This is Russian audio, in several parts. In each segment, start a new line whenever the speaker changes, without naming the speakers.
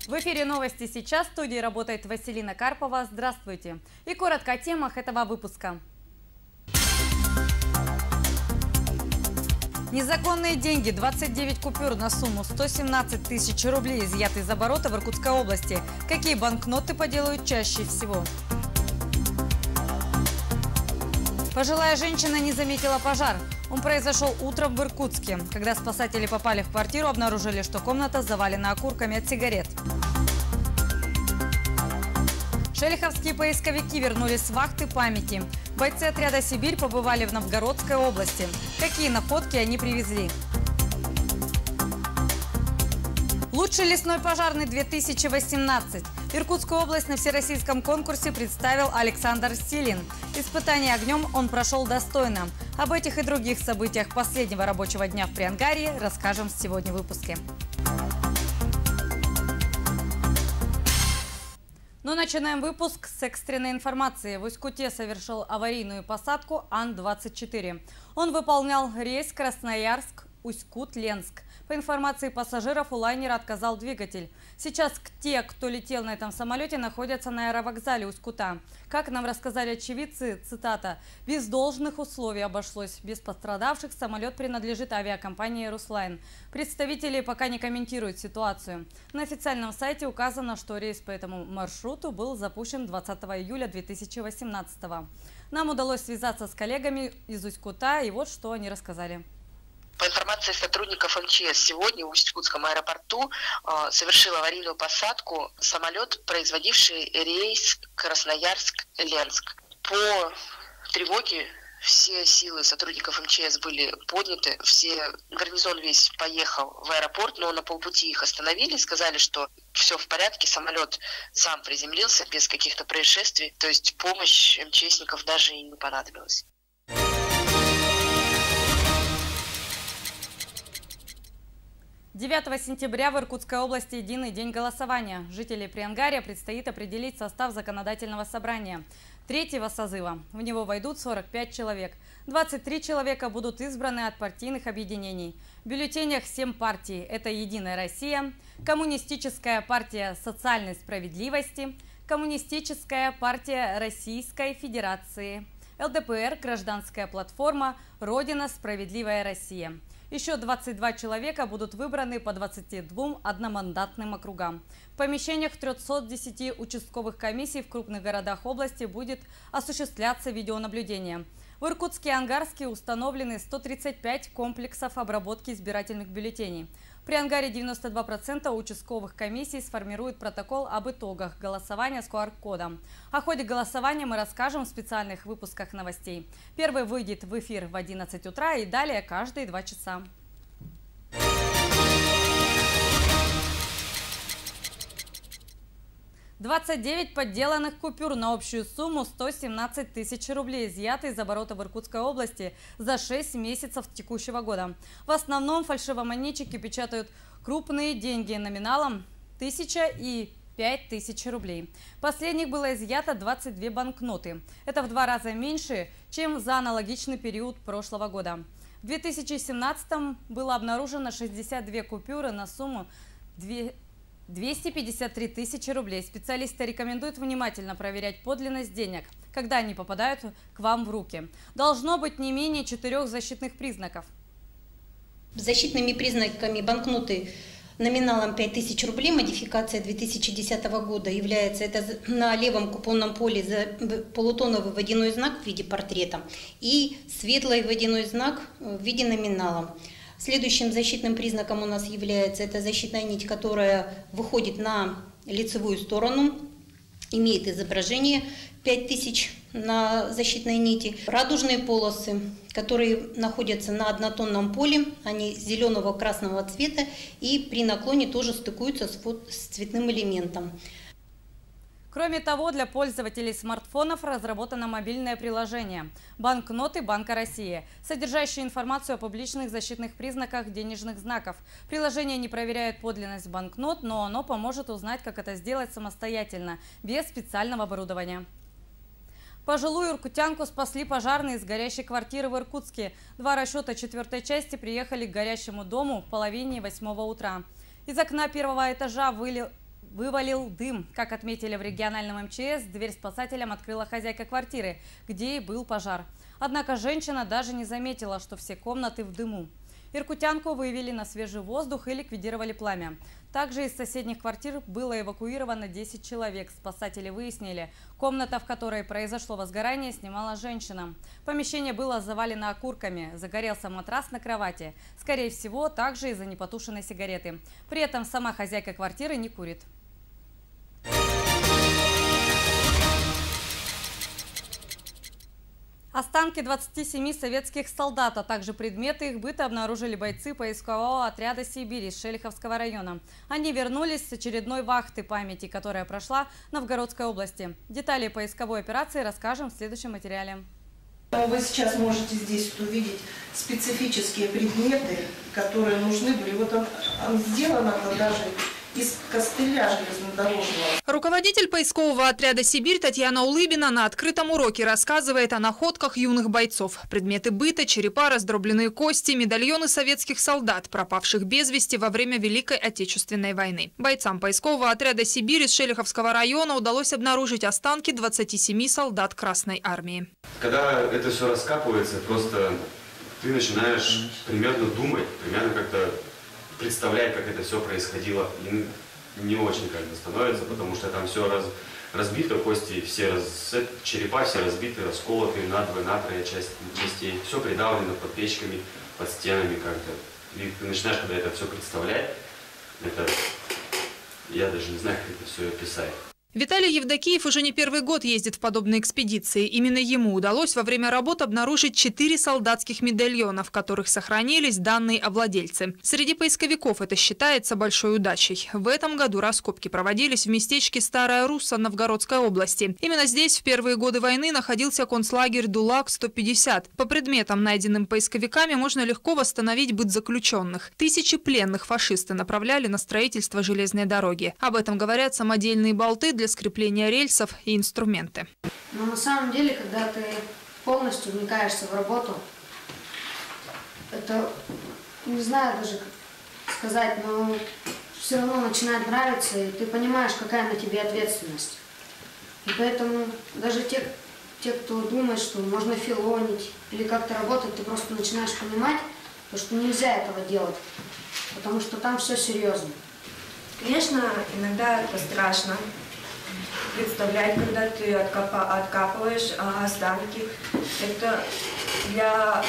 В эфире новости сейчас. В студии работает Василина Карпова. Здравствуйте. И коротко о темах этого выпуска. Незаконные деньги, 29 купюр на сумму 117 тысяч рублей изъяты из оборота в Иркутской области. Какие банкноты поделают чаще всего? Пожилая женщина не заметила пожар. Он произошел утром в Иркутске. Когда спасатели попали в квартиру, обнаружили, что комната завалена окурками от сигарет. Шелиховские поисковики вернулись с вахты памяти. Бойцы отряда «Сибирь» побывали в Новгородской области. Какие находки они привезли? Лучший лесной пожарный 2018. Иркутскую область на всероссийском конкурсе представил Александр Силин. Испытание огнем он прошел достойно. Об этих и других событиях последнего рабочего дня в Приангарье расскажем сегодня в выпуске. Но начинаем выпуск с экстренной информации. В Усть-Куте совершил аварийную посадку Ан-24. Он выполнял рейс Красноярск-Усть-Кут-Ленск. По информации пассажиров, у лайнера отказал двигатель. Сейчас те, кто летел на этом самолете, находятся на аэровокзале Усть-Кута. Как нам рассказали очевидцы, цитата, «без должных условий обошлось. Без пострадавших самолет принадлежит авиакомпании «Руслайн». Представители пока не комментируют ситуацию. На официальном сайте указано, что рейс по этому маршруту был запущен 20 июля 2018 года. Нам удалось связаться с коллегами из Усть-Кута, и вот что они рассказали.
По информации сотрудников МЧС, сегодня в Усть-Кутском аэропорту совершил аварийную посадку самолет, производивший рейс Красноярск-Ленск. По тревоге все силы сотрудников МЧС были подняты, гарнизон весь поехал в аэропорт, но на полпути их остановили, сказали, что все в порядке, самолет сам приземлился без каких-то происшествий, то есть помощь МЧСников даже и не понадобилась.
9 сентября в Иркутской области единый день голосования. Жителей Приангарья предстоит определить состав законодательного собрания третьего созыва. В него войдут 45 человек. 23 человека будут избраны от партийных объединений. В бюллетенях 7 партий. Это «Единая Россия», Коммунистическая партия социальной справедливости, Коммунистическая партия Российской Федерации, ЛДПР, Гражданская платформа, Родина, Справедливая Россия. Еще 22 человека будут выбраны по 22 одномандатным округам. В помещениях 310 участковых комиссий в крупных городах области будет осуществляться видеонаблюдение. В Иркутске и Ангарске установлены 135 комплексов обработки избирательных бюллетеней. В Приангарье 92% участковых комиссий сформируют протокол об итогах голосования с QR-кодом. О ходе голосования мы расскажем в специальных выпусках новостей. Первый выйдет в эфир в 11 утра и далее каждые 2 часа. «29 подделанных купюр на общую сумму 117 тысяч рублей изъяты из оборота в Иркутской области за 6 месяцев текущего года. В основном фальшивомонетчики печатают крупные деньги номиналом 1000 и 5000 рублей. Последних было изъято 22 банкноты. Это в 2 раза меньше, чем за аналогичный период прошлого года. В 2017 было обнаружено 62 купюры на сумму 253 тысячи рублей. Специалисты рекомендуют внимательно проверять подлинность денег, когда они попадают к вам в руки. Должно быть не менее 4 защитных признаков.
Защитными признаками банкноты номиналом 5000 рублей, модификация 2010 года, является это на левом купонном поле полутоновый водяной знак в виде портрета и светлый водяной знак в виде номинала. Следующим защитным признаком у нас является это защитная нить, которая выходит на лицевую сторону, имеет изображение 5000 на защитной нити. Радужные полосы, которые находятся на однотонном поле, они зеленого красного цвета и при наклоне тоже стыкуются с цветным элементом.
Кроме того, для пользователей смартфонов разработано мобильное приложение «Банкноты Банка России», содержащее информацию о публичных защитных признаках денежных знаков. Приложение не проверяет подлинность банкнот, но оно поможет узнать, как это сделать самостоятельно, без специального оборудования. Пожилую иркутянку спасли пожарные из горящей квартиры в Иркутске. 2 расчета 4-й части приехали к горящему дому в половине 8 утра. Из окна 1-го этажа вывалил дым. Как отметили в региональном МЧС, дверь спасателям открыла хозяйка квартиры, где и был пожар. Однако женщина даже не заметила, что все комнаты в дыму. Иркутянку вывели на свежий воздух и ликвидировали пламя. Также из соседних квартир было эвакуировано 10 человек. Спасатели выяснили, комната, в которой произошло возгорание, снимала женщина. Помещение было завалено окурками. Загорелся матрас на кровати. Скорее всего, также из-за непотушенной сигареты. При этом сама хозяйка квартиры не курит. Останки 27 советских солдат, а также предметы их быта обнаружили бойцы поискового отряда «Сибирь» из Шелиховского района. Они вернулись с очередной вахты памяти, которая прошла в Новгородской области. Детали поисковой операции расскажем в следующем материале.
Вы сейчас можете здесь увидеть специфические предметы, которые нужны были. Вот он сделан это даже из костыля железнодорожного.
Руководитель поискового отряда «Сибирь» Татьяна Улыбина на открытом уроке рассказывает о находках юных бойцов. Предметы быта, черепа, раздробленные кости, медальоны советских солдат, пропавших без вести во время Великой Отечественной войны. Бойцам поискового отряда «Сибирь» из Шелиховского района удалось обнаружить останки 27 солдат Красной армии.
Когда это все раскапывается, просто ты начинаешь примерно думать, примерно как-то представлять, как это все происходило. И не очень как-то становится, потому что там все разбито, кости, черепа все разбиты, расколоты надвое, натрое частей. Все придавлено под печками, под стенами как-то. И ты начинаешь, когда это все представлять, я даже не знаю, как это все описать.
Виталий Евдокиев уже не первый год ездит в подобные экспедиции. Именно ему удалось во время работ обнаружить 4 солдатских медальона, в которых сохранились данные о владельце. Среди поисковиков это считается большой удачей. В этом году раскопки проводились в местечке Старая Русса Новгородской области. Именно здесь в первые годы войны находился концлагерь ДУЛАГ-150. По предметам, найденным поисковиками, можно легко восстановить быт заключенных. Тысячи пленных фашисты направляли на строительство железной дороги. Об этом говорят самодельные болты для скрепления рельсов и инструменты.
Но на самом деле, когда ты полностью вникаешься в работу, это, не знаю даже как сказать, но все равно начинает нравиться, и ты понимаешь, какая на тебе ответственность. И поэтому даже те, кто думает, что можно филонить или как-то работать, ты просто начинаешь понимать, что нельзя этого делать, потому что там все серьезно.
Конечно, иногда это страшно представлять, когда ты откапываешь останки. Это для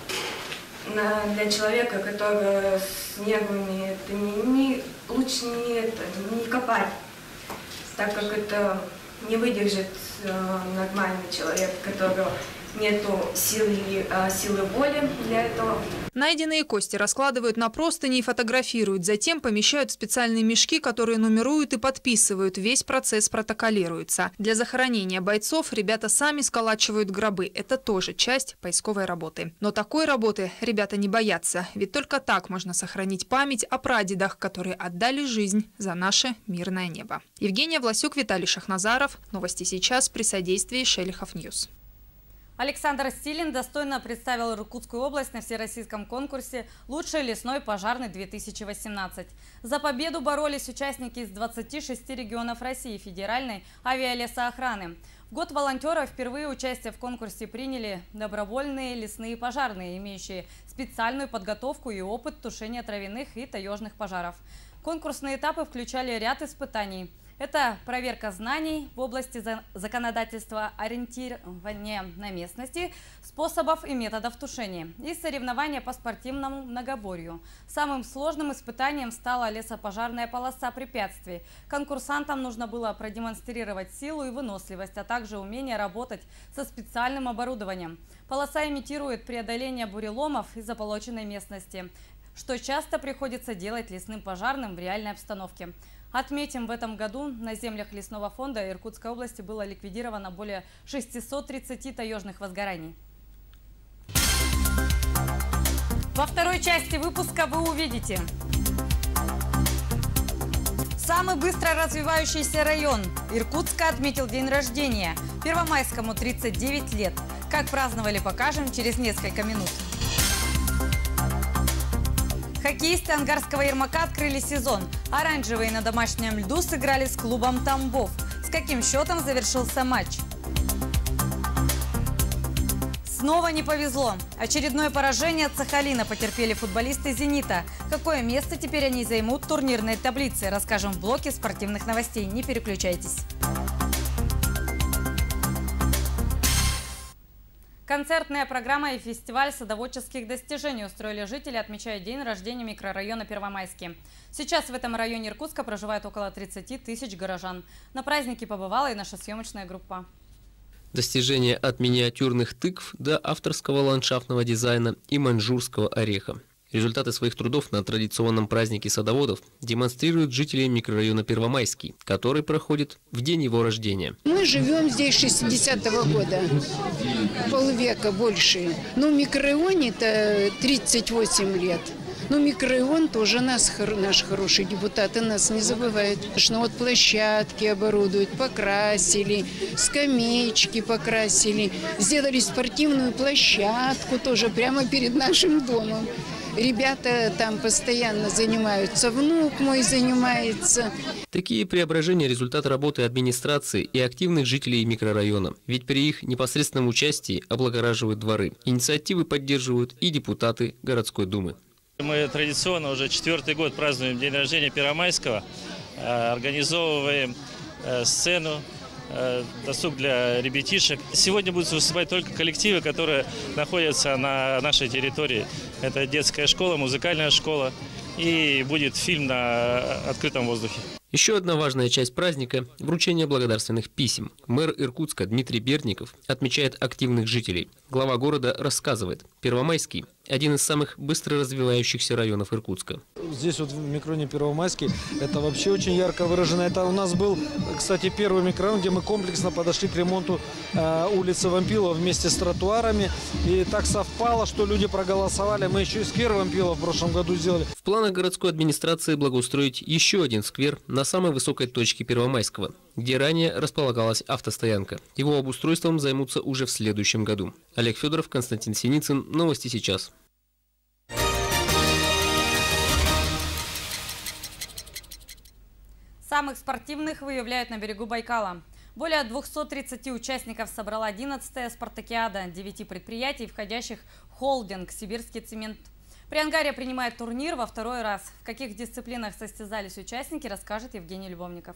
человека, который с нервами, это лучше не копать, так как это не выдержит нормальный человек, которого нету силы воли для этого.
Найденные кости раскладывают на простыни и фотографируют. Затем помещают в специальные мешки, которые нумеруют и подписывают. Весь процесс протоколируется. Для захоронения бойцов ребята сами сколачивают гробы. Это тоже часть поисковой работы. Но такой работы ребята не боятся. Ведь только так можно сохранить память о прадедах, которые отдали жизнь за наше мирное небо. Евгения Власюк, Виталий Шахназаров. Новости сейчас при содействии Шелихов Ньюс.
Александр Стилин достойно представил Иркутскую область на всероссийском конкурсе «Лучший лесной пожарный-2018». За победу боролись участники из 26 регионов России федеральной авиалесоохраны. В год волонтера впервые участие в конкурсе приняли добровольные лесные пожарные, имеющие специальную подготовку и опыт тушения травяных и таежных пожаров. Конкурсные этапы включали ряд испытаний. Это проверка знаний в области законодательства, ориентирования на местности, способов и методов тушения и соревнования по спортивному многоборью. Самым сложным испытанием стала лесопожарная полоса препятствий. Конкурсантам нужно было продемонстрировать силу и выносливость, а также умение работать со специальным оборудованием. Полоса имитирует преодоление буреломов из заполоченной местности, что часто приходится делать лесным пожарным в реальной обстановке. Отметим, в этом году на землях лесного фонда Иркутской области было ликвидировано более 630 таежных возгораний. Во второй части выпуска вы увидите: самый быстро развивающийся район Иркутска отметил день рождения. Первомайскому 39 лет. Как праздновали, покажем через несколько минут. Хоккеисты Ангарского Ермака открыли сезон. Оранжевые на домашнем льду сыграли с клубом «Тамбов». С каким счетом завершился матч? Снова не повезло. Очередное поражение от Сахалина потерпели футболисты «Зенита». Какое место теперь они займут в турнирной таблице, расскажем в блоке спортивных новостей. Не переключайтесь. Концертная программа и фестиваль садоводческих достижений устроили жители, отмечая день рождения микрорайона Первомайский. Сейчас в этом районе Иркутска проживает около 30 тысяч горожан. На празднике побывала и наша съемочная группа.
Достижения от миниатюрных тыкв до авторского ландшафтного дизайна и маньчжурского ореха. Результаты своих трудов на традиционном празднике садоводов демонстрируют жители микрорайона Первомайский, который проходит в день его рождения.
Мы живем здесь 60-го года, полвека больше. Но в микрорайоне-то 38 лет. Но микрорайон тоже наш хороший депутат, и нас не забывает. Вот площадки оборудуют, покрасили, скамеечки покрасили, сделали спортивную площадку тоже прямо перед нашим домом. Ребята там постоянно занимаются, внук мой занимается.
Такие преображения – результат работы администрации и активных жителей микрорайона. Ведь при их непосредственном участии облагораживают дворы. Инициативы поддерживают и депутаты городской думы.
Мы традиционно уже 4-й год празднуем день рождения Первомайского, организовываем сцену, досуг для ребятишек. Сегодня будут выступать только коллективы, которые находятся на нашей территории. Это детская школа, музыкальная школа, и будет фильм на открытом воздухе.
Еще одна важная часть праздника – вручение благодарственных писем. Мэр Иркутска Дмитрий Бердников отмечает активных жителей. Глава города рассказывает: Первомайский – один из самых быстро развивающихся районов Иркутска.
Здесь вот в микрорайоне Первомайский это вообще очень ярко выражено. Это у нас был, кстати, первый микрорайон, где мы комплексно подошли к ремонту улицы Вампилова вместе с тротуарами. И так совпало, что люди проголосовали. Мы еще и сквер Вампилова в прошлом году сделали.
В планах городской администрации благоустроить еще один сквер на самой высокой точке Первомайского, где ранее располагалась автостоянка. Его обустройством займутся уже в следующем году. Олег Федоров, Константин Синицын. Новости сейчас.
Самых спортивных выявляют на берегу Байкала. Более 230 участников собрала 11-я спартакиада 9 предприятий, входящих в холдинг «Сибирский цемент». Приангария принимает турнир во второй раз. В каких дисциплинах состязались участники, расскажет Евгений Любовников.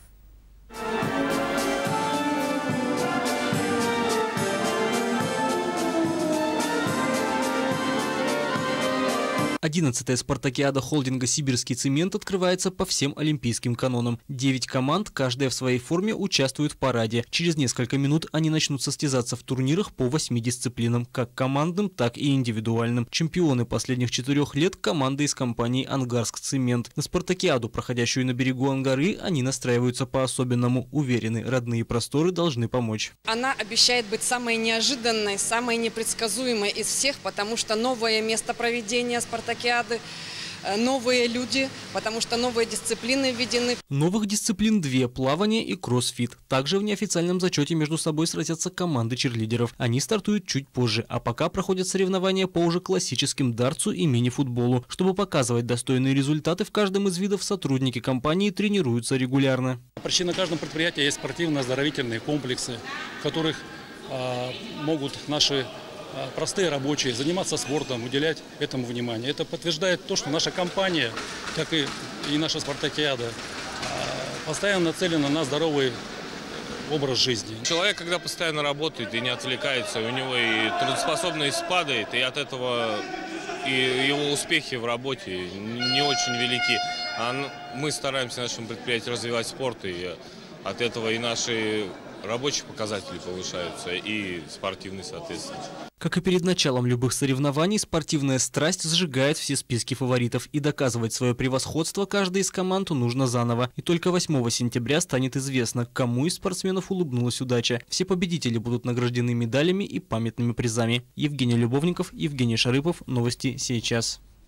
11-я спартакиада холдинга «Сибирский цемент» открывается по всем олимпийским канонам. 9 команд, каждая в своей форме, участвуют в параде. Через несколько минут они начнут состязаться в турнирах по 8 дисциплинам, как командным, так и индивидуальным. Чемпионы последних 4 лет – команда из компании «Ангарск цемент». На спартакиаду, проходящую на берегу Ангары, они настраиваются по-особенному. Уверены, родные просторы должны помочь.
Она обещает быть самой неожиданной, самой непредсказуемой из всех, потому что новое место проведения спартакиады, новые люди, потому что новые дисциплины введены.
Новых дисциплин 2 – плавание и кроссфит. Также в неофициальном зачете между собой сразятся команды черлидеров. Они стартуют чуть позже, а пока проходят соревнования по уже классическим дартсу и мини-футболу. Чтобы показывать достойные результаты в каждом из видов, сотрудники компании тренируются регулярно.
Почти на каждом предприятии есть спортивно-оздоровительные комплексы, в которых могут наши простые рабочие заниматься спортом, уделять этому внимание. Это подтверждает то, что наша компания, как и наша спартакиада, постоянно нацелена на здоровый образ жизни.
Человек, когда постоянно работает и не отвлекается, у него и трудоспособность падает, и от этого и его успехи в работе не очень велики. А мы стараемся в нашем предприятии развивать спорт, и от этого и наши рабочие показатели повышаются, и спортивные, соответственно.
Как и перед началом любых соревнований, спортивная страсть сжигает все списки фаворитов, и доказывать свое превосходство каждой из команд нужно заново. И только 8 сентября станет известно, кому из спортсменов улыбнулась удача. Все победители будут награждены медалями и памятными призами. Евгений Любовников, Евгений Шарыпов. Новости сейчас.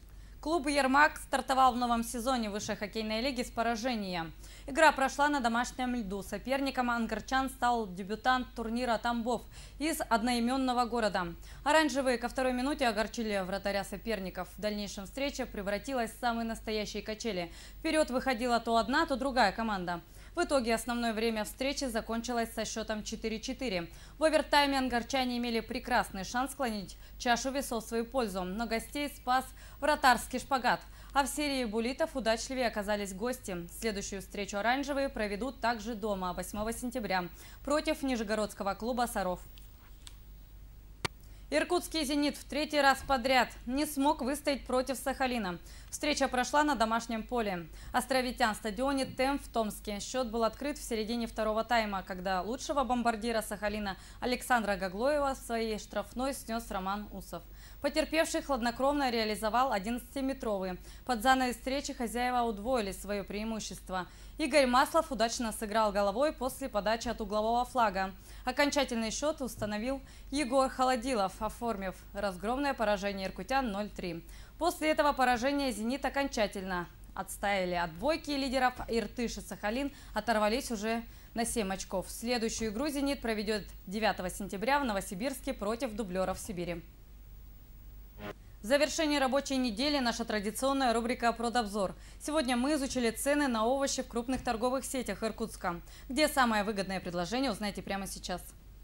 Клуб «Ермак» стартовал в новом сезоне высшей хоккейной лиги с поражения. Игра прошла на домашнем льду. Соперником ангарчан стал дебютант турнира Тамбов из одноименного города. Оранжевые ко второй минуте огорчили вратаря соперников. В дальнейшем встреча превратилась в самые настоящие качели. Вперед выходила то одна, то другая команда. В итоге основное время встречи закончилось со счетом 4-4. В овертайме ангарчане имели прекрасный шанс склонить чашу весов в свою пользу, но гостей спас вратарский шпагат. А в серии буллитов удачливее оказались гости. Следующую встречу оранжевые проведут также дома 8 сентября против нижегородского клуба «Саров». Иркутский «Зенит» в третий раз подряд не смог выстоять против Сахалина. Встреча прошла на домашнем поле. Островитян стадионе «Темп» в Томске. Счет был открыт в середине второго тайма, когда лучшего бомбардира Сахалина Александра Гаглоева в своей штрафной снес Роман Усов. Потерпевший хладнокровно реализовал 11-метровый. Под занавес встречи хозяева удвоили свое преимущество. Игорь Маслов удачно сыграл головой после подачи от углового флага. Окончательный счет установил Егор Холодилов, оформив разгромное поражение иркутян 0-3. После этого поражения «Зенит» окончательно отставили от двойки лидеров. Иртыш и Сахалин оторвались уже на 7 очков. Следующую игру «Зенит» проведет 9 сентября в Новосибирске против дублеров Сибири. В завершении рабочей недели наша традиционная рубрика «Продобзор». Сегодня мы изучили цены на овощи в крупных торговых сетях Иркутска. Где самое выгодное предложение, узнаете прямо сейчас.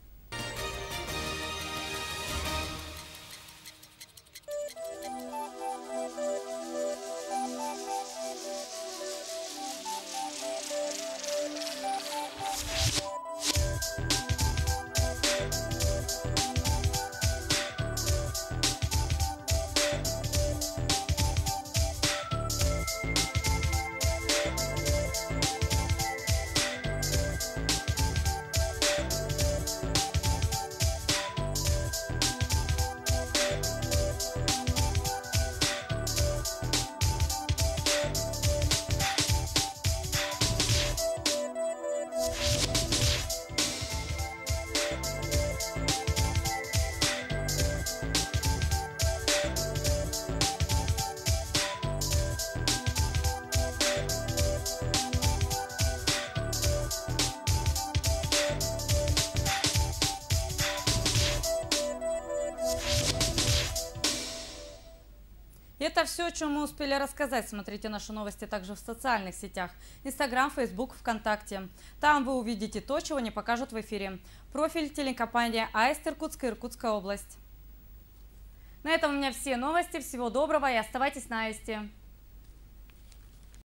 Это все, о чем мы успели рассказать. Смотрите наши новости также в социальных сетях. Инстаграм, Фейсбук, ВКонтакте. Там вы увидите то, чего не покажут в эфире. Профиль телекомпания АИСТ Иркутск, Иркутская область. На этом у меня все новости. Всего доброго и оставайтесь на АИСТе.